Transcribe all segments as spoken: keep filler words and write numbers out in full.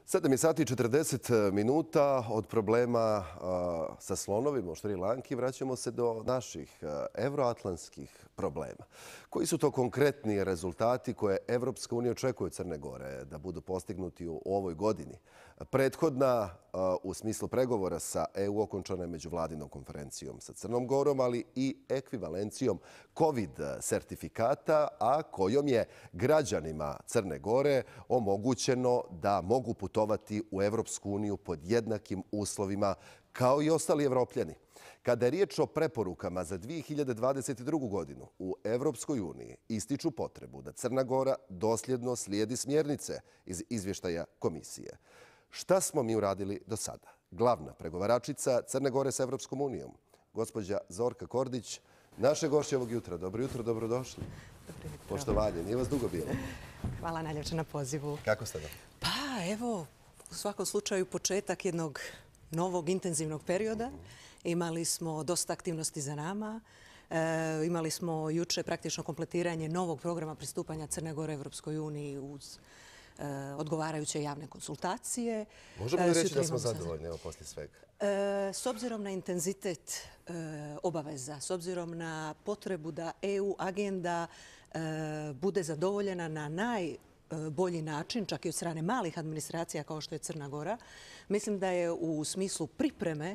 sedam je sati i četrdeset minuta. Od problema a, sa slonovima u Šri Lanki vraćamo se do naših a, evroatlantskih problema. Koji su to konkretni rezultati koje Evropska unija očekuje od Crne Gore da budu postignuti u ovoj godini? Prethodna a, u smislu pregovora sa E U okončana je međuvladinom konferencijom sa Crnom Gorom, ali i ekvivalencijom COVID sertifikata, a kojom je građanima Crne Gore omogućeno da mogu putovati u Evropsku uniju pod jednakim uslovima kao i ostali Evropljani. Kada je riječ o preporukama za dvije hiljade dvadeset drugu. godinu u Evropskoj uniji ističu potrebu da Crna Gora dosljedno slijedi smjernice iz izvještaja komisije. Šta smo mi uradili do sada? Glavna pregovaračica Crne Gore sa Evropskom unijom, gospođa Zorka Kordić, naše gošće ovog jutra. Dobro jutro, dobrodošli. Dobro jutro. Poštovanje, nije vas dugo bilo. Hvala najljepše na pozivu. Kako ste da? Pa evo, u svakom slučaju početak jednog novog intenzivnog perioda. Imali smo dosta aktivnosti za nama. E, imali smo juče praktično kompletiranje novog programa pristupanja Crne Gore Evropskoj uniji uz e, odgovarajuće javne konsultacije. Možemo li reći da smo zadovoljni evo poslije svega? E, s obzirom na intenzitet e, obaveza, s obzirom na potrebu da E U agenda e, bude zadovoljena na naj bolji način, čak i od strane malih administracija kao što je Crna Gora. Mislim da je u smislu pripreme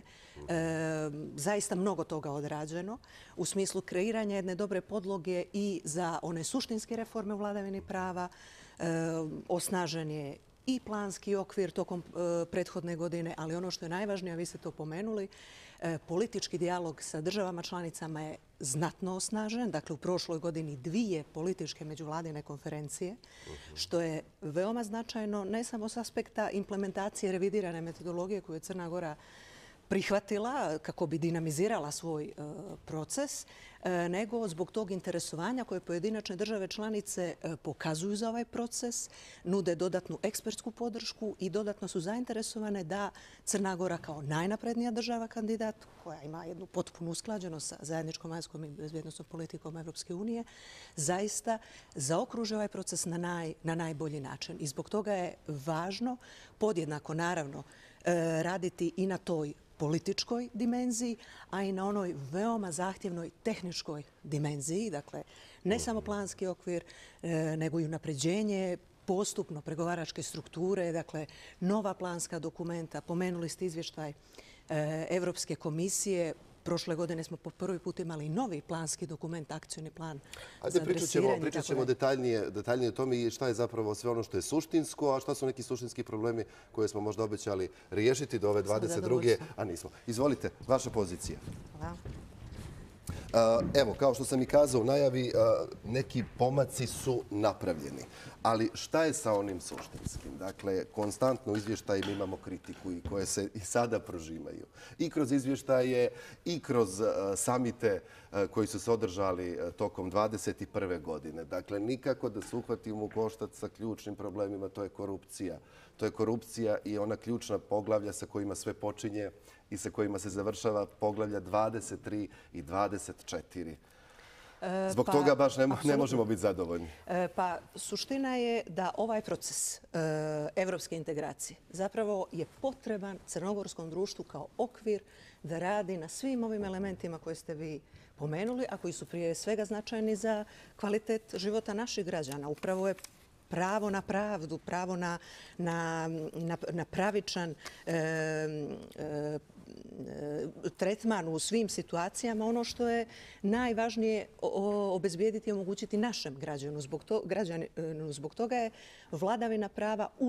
e, zaista mnogo toga odrađeno, u smislu kreiranja jedne dobre podloge i za one suštinske reforme u vladavini prava. E, osnažen je i planski okvir tokom e, prethodne godine, ali ono što je najvažnije, a vi ste to pomenuli, e, politički dijalog sa državama članicama je znatno osnažen. Dakle, u prošloj godini dvije političke međuvladine konferencije, što je veoma značajno ne samo s aspekta implementacije revidirane metodologije koju je Crna Gora prihvatila kako bi dinamizirala svoj e, proces, e, nego zbog tog interesovanja koje pojedinačne države članice e, pokazuju za ovaj proces, nude dodatnu ekspertsku podršku i dodatno su zainteresovane da Crna Gora kao najnaprednija država kandidat, koja ima jednu potpunu usklađenost sa zajedničkom vanjskom i bezbjednosnom politikom Evropske unije, zaista zaokruže ovaj proces na, naj, na najbolji način. I zbog toga je važno podjednako, naravno, e, raditi i na toj političkoj dimenziji, a i na onoj veoma zahtjevnoj tehničkoj dimenziji. Dakle, ne samo planski okvir, nego i unapređenje postupno pregovaračke strukture, dakle, nova planska dokumenta. Pomenuli ste izvještaj Evropske komisije. Prošle godine smo po prvi put imali novi planski dokument, akcijni plan za adresiranje. Pričat ćemo detaljnije, detaljnije o tome i šta je zapravo sve ono što je suštinsko, a šta su neki suštinski problemi koje smo možda obećali riješiti do ove dvadeset druge. a nismo. Izvolite, vaša pozicija. Hvala. Evo, kao što sam i kazao u najavi, neki pomaci su napravljeni. Ali šta je sa onim suštinskim? Dakle, konstantno u izvještajima imamo kritiku i koje se i sada prožimaju. I kroz izvještaje, i kroz samite koji su se održali tokom dvadeset prve. godine. Dakle, nikako da se uhvatimo u koštac sa ključnim problemima, to je korupcija. To je korupcija i ona ključna poglavlja sa kojima sve počinje i sa kojima se završava poglavlja dvadeset tri i dvadeset četiri. Zbog pa, toga baš ne, ne možemo biti zadovoljni. Pa suština je da ovaj proces e, evropske integracije zapravo je potreban crnogorskom društvu kao okvir da radi na svim ovim elementima koje ste vi pomenuli, a koji su prije svega značajni za kvalitet života naših građana. Upravo je pravo na pravdu, pravo na, na, na, na pravičan e, e, tretman u svim situacijama, ono što je najvažnije obezbijediti i omogućiti našem građanu. Zbog, to, građanu. Zbog toga je vladavina prava u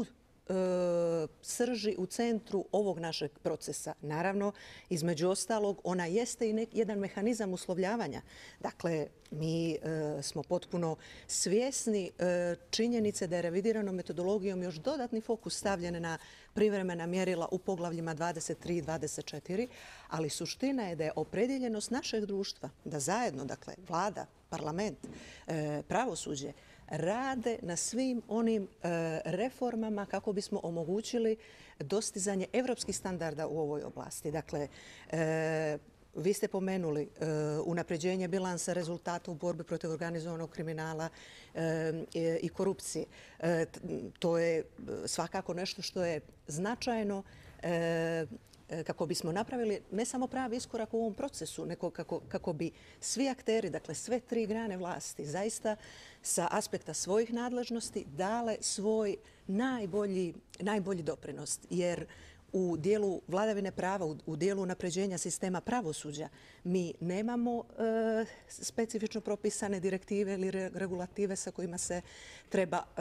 srži, u centru ovog našeg procesa. Naravno, između ostalog, ona jeste i nek, jedan mehanizam uslovljavanja. Dakle, mi e, smo potpuno svjesni e, činjenice da je revidiranom metodologijom još dodatni fokus stavljen na privremena mjerila u poglavljima dvadeset tri i dvadeset četiri, ali suština je da je opredjeljenost našeg društva, da zajedno, dakle, vlada, parlament, e, pravosuđe, rade na svim onim e, reformama kako bismo omogućili dostizanje evropskih standarda u ovoj oblasti. Dakle, e, vi ste pomenuli uh, unapređenje bilansa rezultata u borbi protiv organizovanog kriminala uh, i, i korupcije. Uh, to je svakako nešto što je značajno uh, kako bismo napravili ne samo pravi iskorak u ovom procesu, nego kako, kako bi svi akteri, dakle sve tri grane vlasti, zaista sa aspekta svojih nadležnosti dale svoj najbolji, najbolji doprinos. Jer u dijelu vladavine prava, u, u dijelu unapređenja sistema pravosuđa, mi nemamo e, specifično propisane direktive ili re, regulative sa kojima se treba e,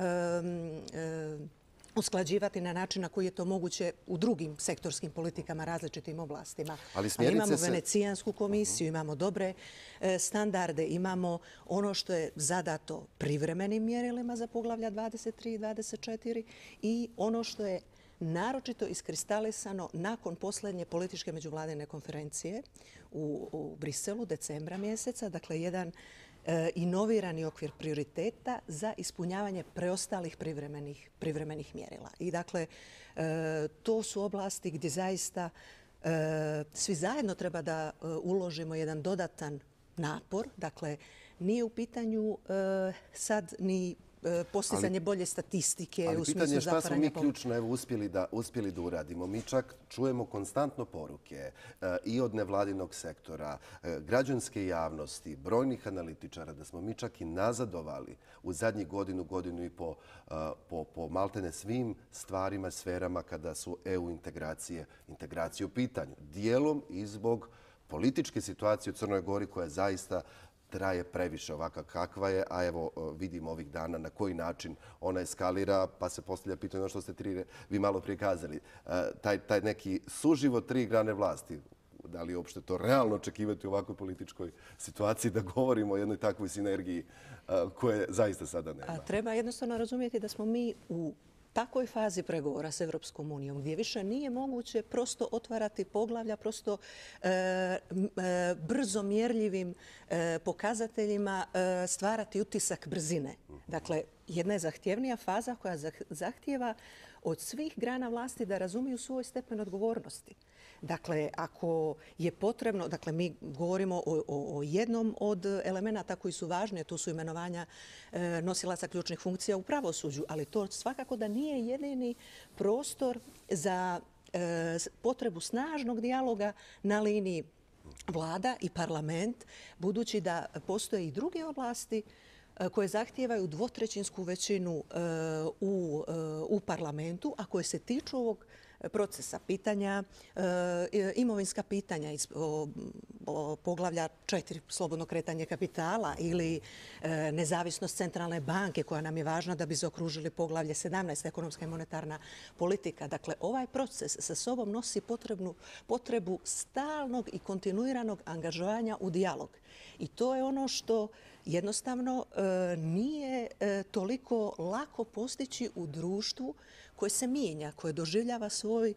e, usklađivati na način na koji je to moguće u drugim sektorskim politikama, različitim oblastima. Ali, Ali imamo se... Venecijansku komisiju, imamo dobre e, standarde, imamo ono što je zadato privremenim mjerilima za poglavlja dvadeset tri i dvadeset četiri i ono što je naročito iskristalisano nakon posljednje političke međuvladine konferencije u, u Briselu decembra mjeseca. Dakle, jedan e, inovirani okvir prioriteta za ispunjavanje preostalih privremenih, privremenih mjerila. I dakle, e, to su oblasti gdje zaista e, svi zajedno treba da e, uložimo jedan dodatan napor. Dakle, nije u pitanju e, sad ni postizanje bolje statistike u smislu zatvaranja. Ali pitanje je šta smo mi ključno evo, uspjeli, da, uspjeli da uradimo. Mi čak čujemo konstantno poruke e, i od nevladinog sektora, e, građanske javnosti, brojnih analitičara, da smo mi čak i nazadovali u zadnjih godinu, godinu i po, e, po, po maltene svim stvarima, sferama kada su E U integracije, integracije u pitanju. Dijelom i zbog političke situacije u Crnoj Gori koja zaista traje previše ovakva kakva je, a evo vidimo ovih dana na koji način ona eskalira, pa se postavlja pitanje ono što ste tri, vi malo prije kazali. Taj, taj neki suživot tri grane vlasti, da li je uopšte to realno očekivati u ovakvoj političkoj situaciji da govorimo o jednoj takvoj sinergiji koje zaista sada nema? A treba jednostavno razumjeti da smo mi u takvoj fazi pregovora s Evropskom unijom gdje više nije moguće prosto otvarati poglavlja, prosto e, e, brzo mjerljivim e, pokazateljima e, stvarati utisak brzine. Dakle, jedna je zahtjevnija faza koja zahtjeva od svih grana vlasti da razumiju svoj stepen odgovornosti. Dakle, ako je potrebno, dakle, mi govorimo o, o, o jednom od elemenata koji su važni, a to su imenovanja e, nosilaca ključnih funkcija u pravosuđu, ali to svakako da nije jedini prostor za e, potrebu snažnog dijaloga na liniji vlada i parlament, budući da postoje i druge oblasti koje zahtijevaju dvotrećinsku većinu u, u parlamentu, a koje se tiču ovog procesa pitanja, imovinska pitanja iz poglavlja četiri slobodno kretanje kapitala ili nezavisnost centralne banke koja nam je važna da bi zaokružili poglavlje sedamnaest ekonomska i monetarna politika. Dakle, ovaj proces sa sobom nosi potrebnu, potrebu stalnog i kontinuiranog angažovanja u dijalog. I to je ono što jednostavno e, nije e, toliko lako postići u društvu koje se mijenja, koje doživljava svoj,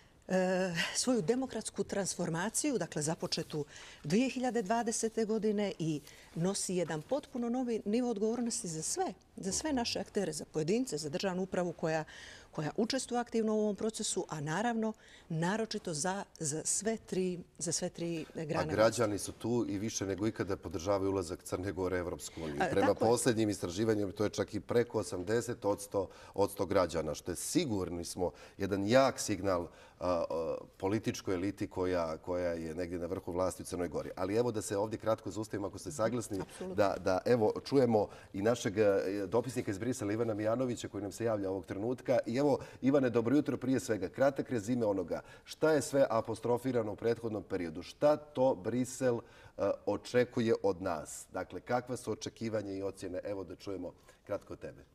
e, svoju demokratsku transformaciju, dakle započetu dvije hiljade dvadesete. godine i nosi jedan potpuno novi nivo odgovornosti za sve, za sve naše aktere, za pojedince, za državnu upravu koja koja učestvuje aktivno u ovom procesu, a naravno, naročito za, za, sve, tri, za sve tri grane. A građani su tu i više nego ikada podržavaju ulazak Crne Gore u Evropsku uniju. Prema posljednjim istraživanjima to je čak i preko osamdeset posto građana, što je sigurni smo jedan jak signal a, a, političkoj eliti koja, koja je negdje na vrhu vlasti u Crnoj Gori. Ali evo da se ovdje kratko zaustavimo ako ste saglasni, da, da evo čujemo i našeg dopisnika iz Brisela Ivana Mijanovića koji nam se javlja ovog trenutka. I evo, Ivane, dobro jutro prije svega. Kratak rezime onoga. Šta je sve apostrofirano u prethodnom periodu? Šta to Brisel uh, očekuje od nas? Dakle, kakva su očekivanja i ocjene? Evo da čujemo kratko od tebe.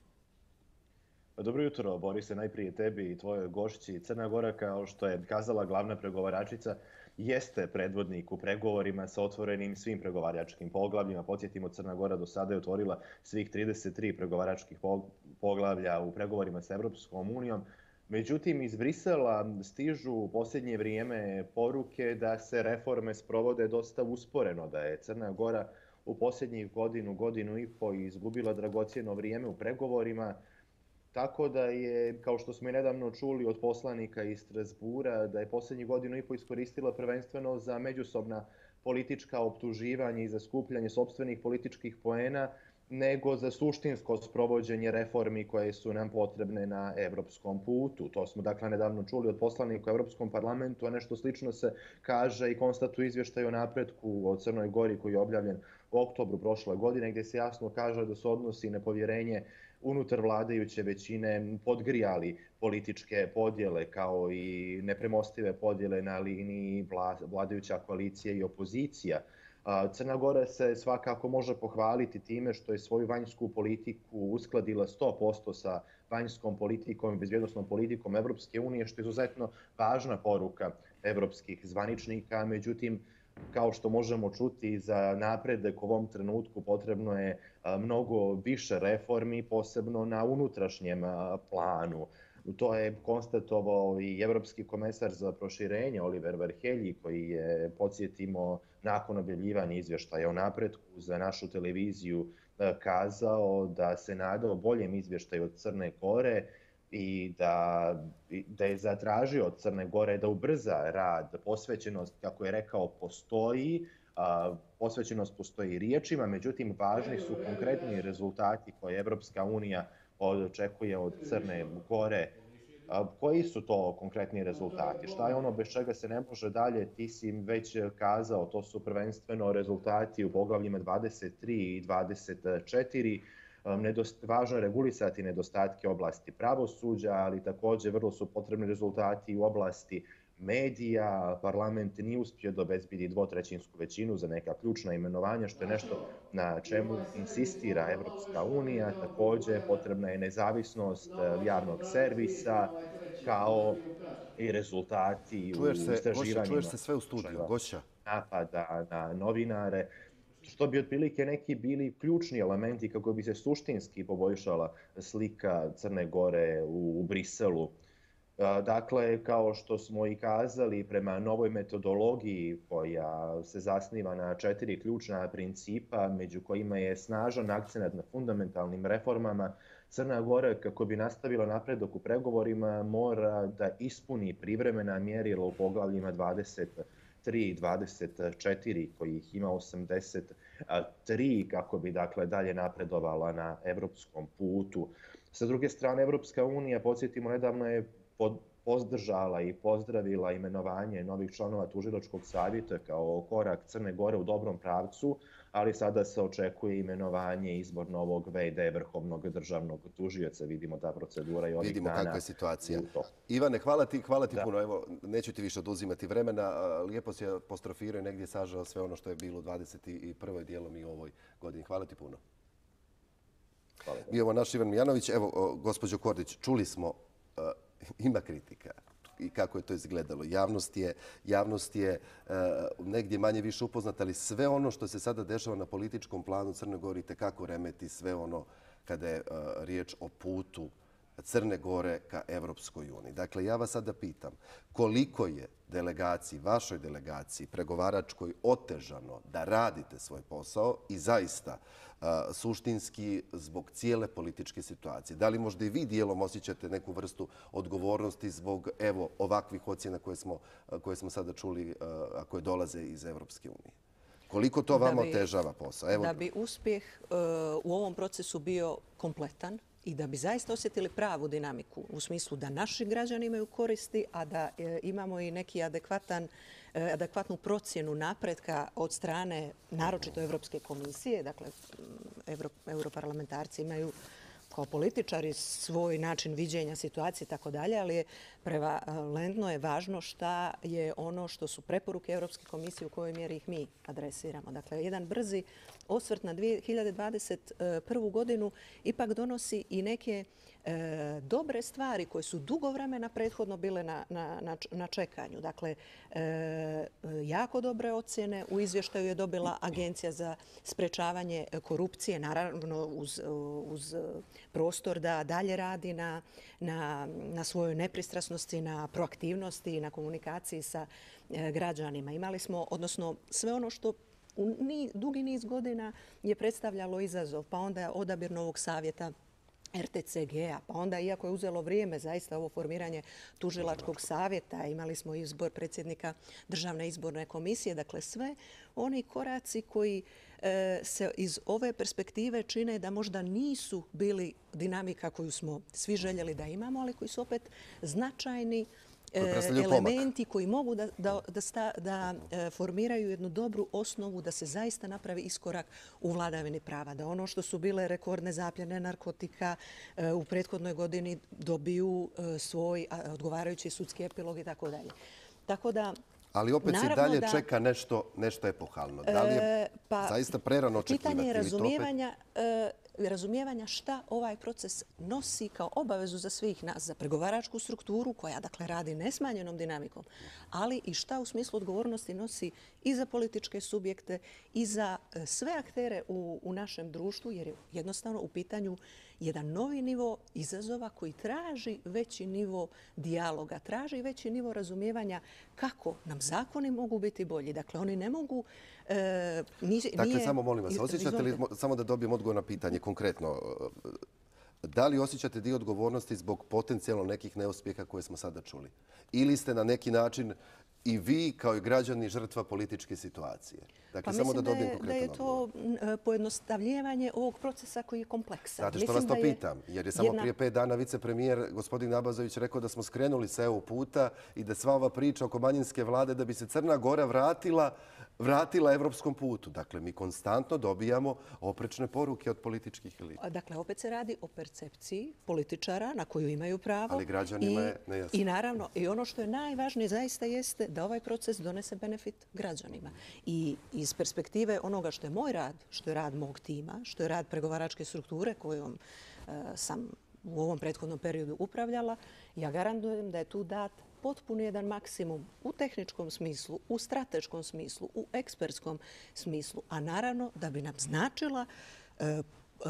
Dobro jutro, Borise, najprije tebi i tvojoj gošći. Crna Gora, kao što je kazala glavna pregovaračica, jeste predvodnik u pregovorima sa otvorenim svim pregovaračkim poglavljima. Podsjetimo, Crna Gora do sada je otvorila svih trideset tri pregovaračkih poglavlja u pregovorima sa Evropskom unijom. Međutim, iz Brisela stižu u posljednje vrijeme poruke da se reforme sprovode dosta usporeno, da je Crna Gora u posljednjih godinu, godinu i po izgubila dragocjeno vrijeme u pregovorima. Tako da je, kao što smo i nedavno čuli od poslanika iz Strasbura, da je posljednjih godinu i po iskoristila prvenstveno za međusobna politička optuživanja i za skupljanje sopstvenih političkih poena, nego za suštinsko sprovođenje reformi koje su nam potrebne na evropskom putu. To smo dakle nedavno čuli od poslanika u Evropskom parlamentu, a nešto slično se kaže i konstatuje izvještaj o napretku o Crnoj Gori koji je objavljen u oktobru prošle godine, gdje se jasno kaže da se odnosi nepovjerenje unutar vladajuće većine podgrijali političke podjele kao i nepremostive podjele na liniji vladajuća koalicija i opozicija. Crna Gora se svakako može pohvaliti time što je svoju vanjsku politiku uskladila sto posto sa vanjskom politikom i bezbjednosnom politikom Evropske unije, što je izuzetno važna poruka evropskih zvaničnika. Međutim, kao što možemo čuti, za napredak u ovom trenutku potrebno je mnogo više reformi, posebno na unutrašnjem planu. To je konstatovao i evropski komesar za proširenje Oliver Varhelyi, koji je, podsjetimo, nakon objavljivanja izvještaja o napretku za našu televiziju kazao da se nadao boljem izvještaju od Crne Gore i da, da je zatražio od Crne Gore da ubrza rad. Posvećenost, kako je rekao, postoji, a, posvećenost postoji riječima, međutim važni su konkretni rezultati koje Evropska unija očekuje od Crne Gore. A, koji su to konkretni rezultati? Šta je ono bez čega se ne može dalje? Ti si im već kazao, to su prvenstveno rezultati u poglavljima dvadeset tri i dvadeset četiri. Nedost, važno je regulisati nedostatke oblasti pravosuđa, ali također vrlo su potrebni rezultati u oblasti medija. Parlament nije uspio da obezbedi dvotrećinsku većinu za neka ključna imenovanja, što je nešto na čemu insistira Evropska unija. Također potrebna je nezavisnost javnog servisa, kao i rezultati čuješ u se, istraživanjima. Goša, čuješ se sve u studiju, Goša. Napada na novinare, što bi otprilike neki bili ključni elementi kako bi se suštinski poboljšala slika Crne Gore u, u Briselu. Dakle, kao što smo i kazali, prema novoj metodologiji koja se zasniva na četiri ključna principa, među kojima je snažan akcenat na fundamentalnim reformama, Crna Gora, kako bi nastavila napredak u pregovorima, mora da ispuni privremena mjerila u poglavljima dvadeset tri i dvadeset četiri, kojih ima osamdeset tri, kako bi dakle dalje napredovala na evropskom putu. Sa druge strane, Evropska unija, podsjetimo, nedavno je pod, pozdržala i pozdravila imenovanje novih članova tužilačkog savjeta kao korak Crne Gore u dobrom pravcu, ali sada se očekuje imenovanje i izbor novog ve de Vrhovnog državnog tužioca. Vidimo da procedura i ovih Vidimo dana. kakva je situacija. Ivane, hvala ti, hvala ti puno. Evo, neću ti više oduzimati vremena. Lijepo si apostrofirao i negdje sažao sve ono što je bilo u dvadeset prvoj dijelom i u ovoj godini. Hvala ti puno. Hvala. I evo naš Ivan Mijanović. Evo, gospođo Kordić, čuli smo, uh, ima kritika i kako je to izgledalo. Javnost je, javnost je uh, negdje manje više upoznata, ali sve ono što se sada dešava na političkom planu Crne Gore tekako remeti sve ono kada je uh, riječ o putu Crne Gore ka Evropskoj uniji. Dakle, ja vas sada pitam koliko je delegaciji, vašoj delegaciji, pregovaračkoj, otežano da radite svoj posao i zaista uh, suštinski zbog cijele političke situacije. Da li možda i vi dijelom osjećate neku vrstu odgovornosti zbog evo ovakvih ocjena koje smo, koje smo sada čuli, uh, a koje dolaze iz Evropske unije? Koliko to vama otežava posao? Evo... Da bi uspjeh uh, u ovom procesu bio kompletan, i da bi zaista osjetili pravu dinamiku u smislu da naši građani imaju koristi, a da e, imamo i neki adekvatan, e, adekvatnu procjenu napretka od strane naročito Evropske komisije. Dakle, Evro, europarlamentarci imaju kao političari svoj način viđenja situacije i tako dalje, ali je prevalentno je važno šta je ono što su preporuke Evropske komisije u kojoj mjeri ih mi adresiramo. Dakle, jedan brzi osvrt na dvije hiljade dvadeset prvu godinu ipak donosi i neke e, dobre stvari koje su dugo vremena prethodno bile na, na, na čekanju. Dakle, e, jako dobre ocjene u izvještaju je dobila Agencija za sprečavanje korupcije, naravno uz, uz prostor da dalje radi na, na, na svojoj nepristrasnosti, na proaktivnosti i na komunikaciji sa e, građanima. Imali smo, odnosno sve ono što u ni, dugi niz godina je predstavljalo izazov, pa onda odabir novog savjeta R T C G-a, pa onda iako je uzelo vrijeme zaista ovo formiranje tužilačkog savjeta, imali smo izbor predsjednika Državne izborne komisije, dakle sve oni koraci koji e, se iz ove perspektive čine da možda nisu bili dinamika koju smo svi željeli da imamo, ali koji su opet značajni elementi koji mogu da, da, da, sta, da e, formiraju jednu dobru osnovu da se zaista napravi iskorak u vladavini prava. Da ono što su bile rekordne zapljene narkotika e, u prethodnoj godini dobiju e, svoj a, odgovarajući sudski epilog i tako dalje. Tako da ali opet se dalje da, čeka nešto, nešto epohalno. Da li je e, pa, zaista prerano očekivati? Pitanje je razumijevanja, e, razumijevanja šta ovaj proces nosi kao obavezu za svih nas, za pregovaračku strukturu koja dakle radi nesmanjenom dinamikom, ali i šta u smislu odgovornosti nosi i za političke subjekte i za sve aktere u, u našem društvu, jer je jednostavno u pitanju jedan novi nivo izazova koji traži veći nivo dijaloga, traži veći nivo razumijevanja kako nam zakoni mogu biti bolji. Dakle, oni ne mogu... E, nije, dakle, samo molim vas, osjećate li, samo da dobijem odgovor na pitanje konkretno, da li osjećate dio odgovornosti zbog potencijalno nekih neuspjeha koje smo sada čuli? Ili ste na neki način i vi kao i građani žrtva političke situacije? Dakle, pa samo da mislim dobijem da je, konkretan da je to odgovor. Pojednostavljivanje ovog procesa koji je kompleksan. Znate što mislim vas to je pitam? Jer je samo jedna... prije pet dana vicepremijer gospodin Nabazović rekao da smo skrenuli sa E U puta i da sva ova priča oko manjinske vlade da bi se Crna Gora vratila vratila evropskom putu. Dakle, mi konstantno dobijamo oprečne poruke od političkih elita. Dakle, opet se radi o percepciji političara na koju imaju pravo. Ali građanima i, je nejasno. I naravno, i ono što je najvažnije zaista jeste da ovaj proces donese benefit građanima. I iz perspektive onoga što je moj rad, što je rad mog tima, što je rad pregovaračke strukture kojom e, sam u ovom prethodnom periodu upravljala, ja garantujem da je tu dat potpuno jedan maksimum u tehničkom smislu, u strateškom smislu, u ekspertskom smislu, a naravno da bi nam značila e, e,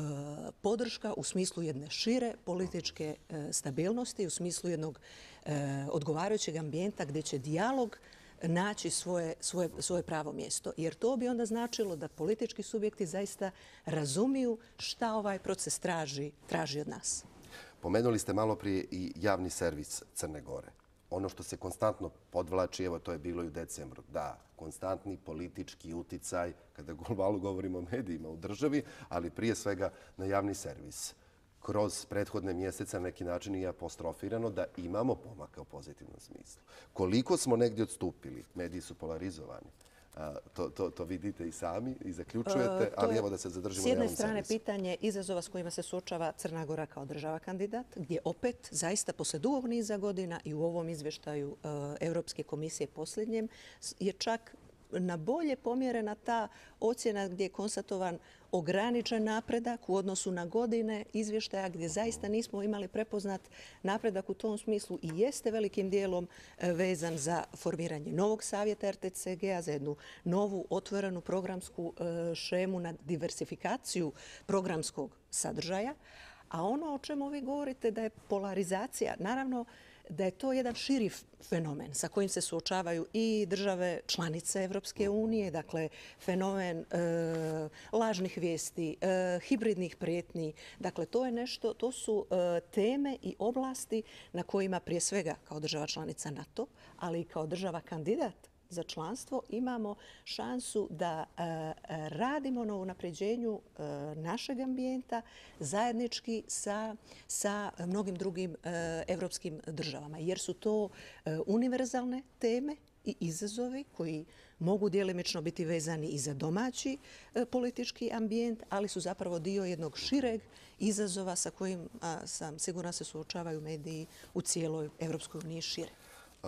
podrška u smislu jedne šire političke e, stabilnosti, u smislu jednog e, odgovarajućeg ambijenta gdje će dijalog naći svoje, svoje, svoje pravo mjesto. Jer to bi onda značilo da politički subjekti zaista razumiju šta ovaj proces traži, traži od nas. Pomenuli ste malo prije i javni servis Crne Gore. Ono što se konstantno podvlači, evo to je bilo i u decembru, da, konstantni politički uticaj, kada globalno govorimo o medijima u državi, ali prije svega na javni servis. Kroz prethodne mjesece na neki način je apostrofirano da imamo pomaka u pozitivnom smislu. Koliko smo negdje odstupili, mediji su polarizovani. To, to, to vidite i sami i zaključujete, ali evo da se zadržimo na javnom servisu. S jedne strane pitanje izazova s kojima se suočava Crna Gora kao država kandidat, gdje opet zaista posle dugog niza godina i u ovom izvještaju Europske komisije posljednjem je čak na bolje pomjerena ta ocjena gdje je konstatovan ograničen napredak u odnosu na godine izvještaja gdje zaista nismo imali prepoznat napredak u tom smislu i jeste velikim dijelom vezan za formiranje novog savjeta R T C G-a, za jednu novu otvorenu programsku šemu na diversifikaciju programskog sadržaja. A ono o čemu vi govorite da je polarizacija, naravno da je to jedan širi fenomen sa kojim se suočavaju i države članice Evropske unije, dakle fenomen e, lažnih vijesti, e, hibridnih prijetnji. Dakle, to je nešto, to su e, teme i oblasti na kojima prije svega kao država članica NATO, ali i kao država kandidat za članstvo imamo šansu da e, radimo na unapređenju e, našeg ambijenta zajednički sa, sa mnogim drugim e, evropskim državama. Jer su to e, univerzalne teme i izazovi koji mogu djelimično biti vezani i za domaći e, politički ambijent, ali su zapravo dio jednog šireg izazova sa kojim a, sam sigurna se suočavaju mediji u cijeloj Evropskoj uniji šire. Uh...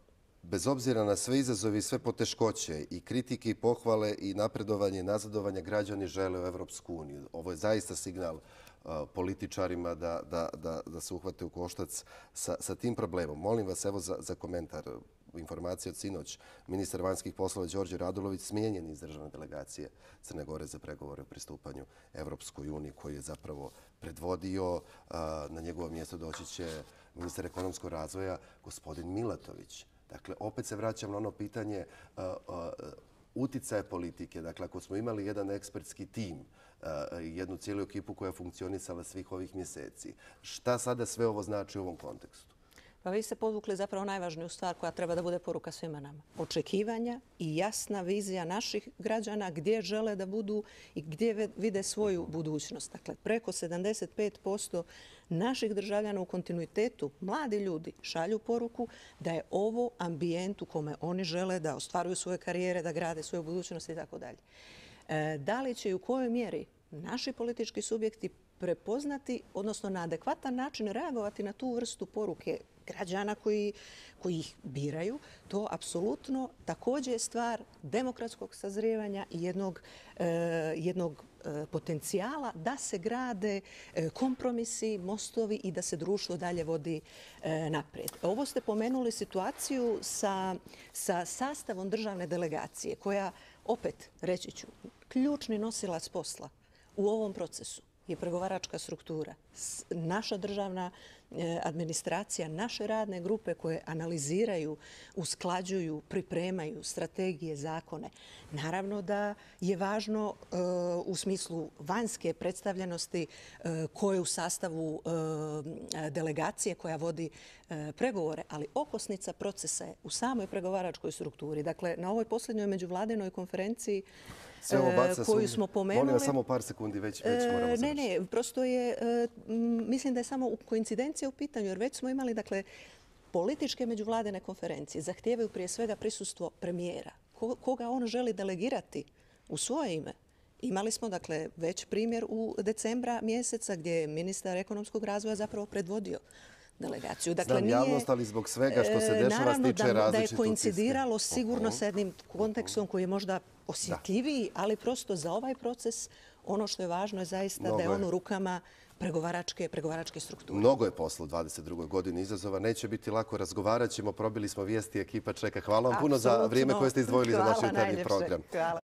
Bez obzira na sve izazove i sve poteškoće i kritike i pohvale i napredovanje i nazadovanje građani žele u Evropsku uniju. Ovo je zaista signal uh, političarima da, da, da, da se uhvate u koštac sa, sa tim problemom. Molim vas evo za, za komentar. Informacija od sinoć. Ministar vanjskih poslova Đorđe Radulović smijenjen iz državne delegacije Crne Gore za pregovore o pristupanju Evropskoj uniji koji je zapravo predvodio. Uh, na njegovo mjesto doći će ministar ekonomskog razvoja gospodin Milatović. Dakle, opet se vraćam na ono pitanje uticaja politike. Dakle, ako smo imali jedan ekspertski tim, jednu cijelu ekipu koja je funkcionisala svih ovih mjeseci, šta sada sve ovo znači u ovom kontekstu? Pa vi ste podvukli zapravo najvažniju stvar koja treba da bude poruka svima nama. Očekivanja i jasna vizija naših građana gdje žele da budu i gdje vide svoju budućnost. Dakle, preko sedamdeset pet posto naših državljana u kontinuitetu, mladi ljudi, šalju poruku da je ovo ambijent u kome oni žele da ostvaruju svoje karijere, da grade svoju budućnost i tako dalje. Da li će i u kojoj mjeri naši politički subjekti prepoznati, odnosno na adekvatan način reagovati na tu vrstu poruke građana koji, koji ih biraju, to apsolutno također je stvar demokratskog sazrijevanja i jednog, e, jednog e, potencijala da se grade e, kompromisi, mostovi i da se društvo dalje vodi e, naprijed. Ovo ste pomenuli situaciju sa, sa sastavom državne delegacije koja, opet reći ću, ključni nosilac posla u ovom procesu je pregovaračka struktura. Naša državna administracija, naše radne grupe koje analiziraju, usklađuju, pripremaju strategije, zakone. Naravno da je važno u smislu vanjske predstavljenosti ko je u sastavu delegacije koja vodi pregovore, ali okosnica procesa je u samoj pregovaračkoj strukturi. Dakle, na ovoj posljednjoj međuvladinoj konferenciji koju smo pomenuli... Molim vas samo par sekundi, već, već moramo završiti. Ne, ne, prosto je, mislim da je samo koincidencija u pitanju, jer već smo imali, dakle, političke međuvladine konferencije zahtijevaju prije svega prisustvo premijera. Koga on želi delegirati u svoje ime? Imali smo, dakle, već primjer u decembra mjeseca gdje je ministar ekonomskog razvoja zapravo predvodio delegaciju. Dakle, Znam nije, javnost, ali zbog svega što se dešava stiče različit Naravno da je koincidiralo sigurno sa jednim kontekstom koji je možda osjetljiviji, ali prosto za ovaj proces ono što je važno je zaista Mnogo da je on u rukama pregovaračke, pregovaračke strukture. Mnogo je posla u dvadeset drugoj godini izazova. Neće biti lako, razgovarat ćemo. Probili smo vijesti, ekipa čeka. Hvala vam puno za vrijeme koje ste izdvojili za naš jutarnji program. Hvala.